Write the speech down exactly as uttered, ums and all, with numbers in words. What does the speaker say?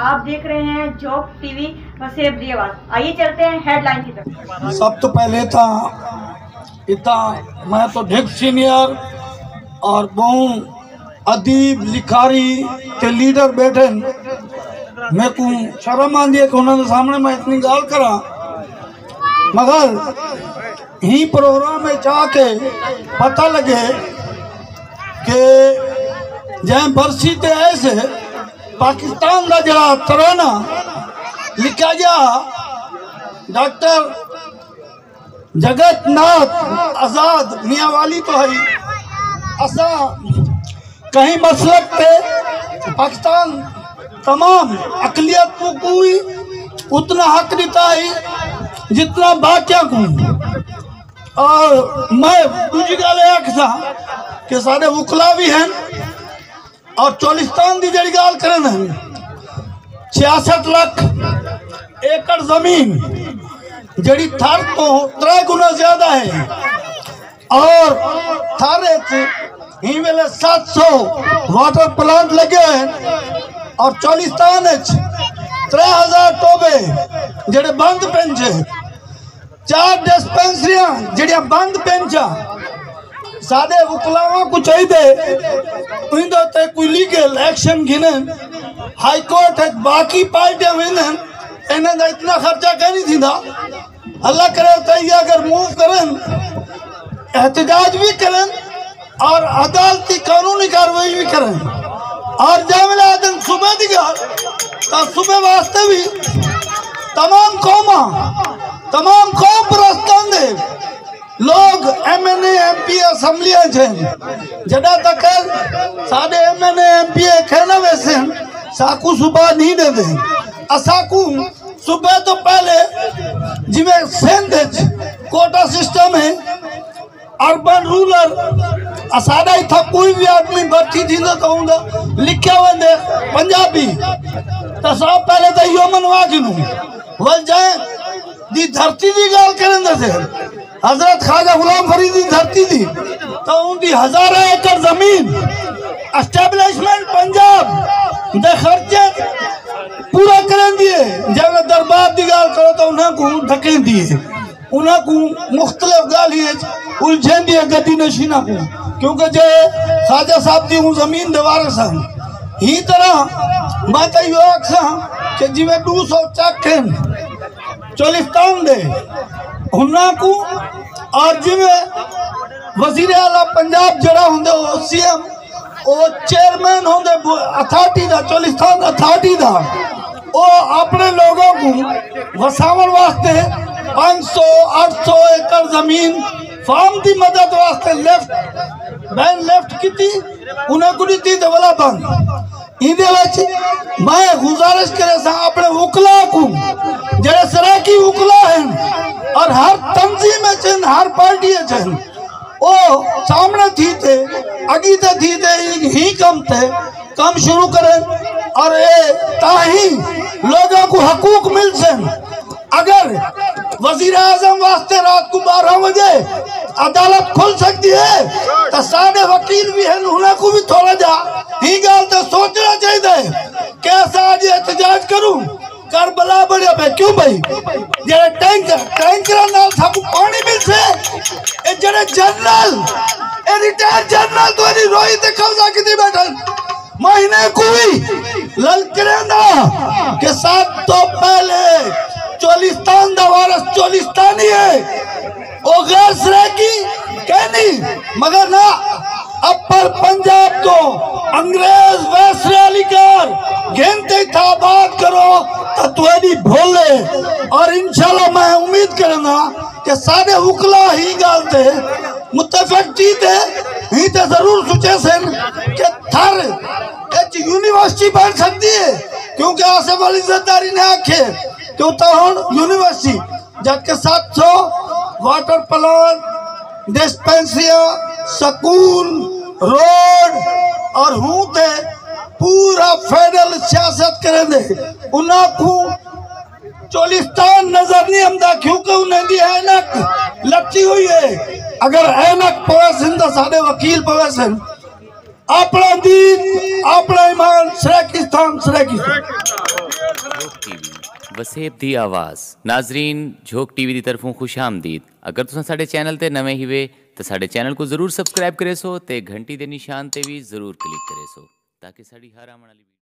आप देख रहे हैं जॉब टीवी वसेब दी आवाज। आइए चलते हैं हेडलाइन की तरफ। सब तो पहले था इतना मैं तो ढिक सीनियर और बहु अदीब लिखारी के लीडर बैठे मैं को शर्म आंदी है कि उन्होंने सामने मैं इतनी गाल करा, मगर ही प्रोग्राम में जाके पता लगे कि जै बरसी ते ऐसे पाकिस्तान का जरा तराना लिखा गया डॉक्टर जगतनाथ आजाद मियाँ वाली तो है असा कहीं मसलक पे पाकिस्तान तमाम अकलियत को कोई उतना हक देता है जितना बाकिया को। और मैं दूसरी गल था कि सारे वकला भी हैं और चोलिस्तान की जड़ी गाल करन छियासठ लाख एकड़ जमीन जड़ी थार तो त्रै गुना ज्यादा है और थारे ही वेले सात सौ वाटर प्लांट लगे हैं और चोलिस्तान त्रै हजार टोबे जड़े बंद पेंच चार डिस्पेंसरियां जड़िया बंद पेंचा सादे वकलावा को चाहिए ते कोई लीगल एक्शन गिनन हाई कोर्ट है बाकी पार्टियां विनन इन्हें दा इतना खर्चा कहीं नहीं थींदा। अल्लाह करे तो ये अगर मूव करन एहतजाज भी करन और अदालती कानूनी कार्रवाई भी करें और जब आदम सुबह दी तो सुबह वास्ते भी तमाम कौमा तमाम कौम प्रस्तान दे लोग एम एन एम पी असम्बलियां जडा तक साढ़े एम एन एम पी कहना वैसे साकू सुबह नहीं दे दे असाकू सुबह तो पहले जिमें सिंध कोटा सिस्टम है अर्बन रूरल असादा इतना कोई भी आदमी भर्ती थी तो लिखा वंदे पंजाबी तो सब पहले तो यो मनवा गिनू वल जाए दी धरती दी गाल करें थे हजरत ख्वाजा गुलाम फरीद दी धरती थी तो उनकी हजारों एकड़ जमीन एस्टेब्लिशमेंट पंजाब दे खर्चे पूरा करें दिए। जब दरबार की गाल करो तो उन्हें को ढकें दिए उन्हें को मुख्तलिफ गाली उलझें दिए गद्दी नशीना को क्योंकि जे ख्वाजा साहब की जमीन दीवार सन ही तरह मैं तो यो आखा कि जिमें दो सौ चक चोलिस्तान दे उन्हें को और जिमें वजीर आला पंजाब जरा होंगे सी एम वो चेयरमैन होंगे अथॉरिटी का चोलिस्तान अथॉरिटी का वो अपने लोगों को वसावन वास्ते पाँच सौ आठ सौ एकड़ जमीन फार्म की मदद वास्ते लेफ्ट बैन लेफ्ट की थी उन्हें को नहीं थी तो वाला बंद इधे मैं गुजारिश करे सा अपने वकला को जड़े सराकी वकला हैं और हर तंजीम चन हर पार्टी चन वो सामने थी थे अगी ते थी थे ही कम थे कम शुरू करें और ये ताही लोगों को हकूक मिल से। अगर वजीर आजम वास्ते रात को बारह बजे अदालत खुल सकती है तो सारे वकील भी हैं उन्हें को भी थोड़ा जा ही गाल तो सोचना चाहिए कैसा आज एहतजाज करूं करबला बढ़िया भाई क्यों भाई जरा टैंकर टैंकर नाल सबको पानी मिल से ए जरा जनरल ए रिटायर जनरल तो नहीं रोई ते कब्जा की थी बैठन महीने कोई ललकरे ना के साथ तो पहले चोलिस्तान दा वारस चोलिस्तानी है वो गैर सराकी कहनी मगर ना अपर पंजाब तो अंग्रेज वैसरालिकार घेनते था बात करो तो तुझे भोले और इंशाल्लाह मैं उम्मीद करना कि सारे वकला ही गालते मुतफिक जीते ही तो जरूर सोचे सन कि थर एक यूनिवर्सिटी बन सकती है क्योंकि आसिफ अली जरदारी ने आखे क्यों तो यूनिवर्सिटी जबकि सात सौ वाटर प्लांट डिस्पेंसरिया स्कूल रोड और हूँ ते पूरा फेडरल सियासत करें दे उन्हें को चोलिस्तान नजर नहीं आमदा क्योंकि उन्हें दी ऐनक लची हुई है। अगर ऐनक पवेसन तो साढ़े वकील पवेसन अपना दीन अपना ईमान सराकिस्तान राजस्थान सरायकीसर। वसेब दी आवाज़ नाजरीन झोक टीवी की तरफों खुश आमदीद। अगर तुम साडे चैनल ते नवे ही वे तो साडे चैनल को जरूर सबसक्राइब करे सो ते घंटी दे निशान ते भी जरूर क्लिक करे सो ताकि साड़ी हर आने वाली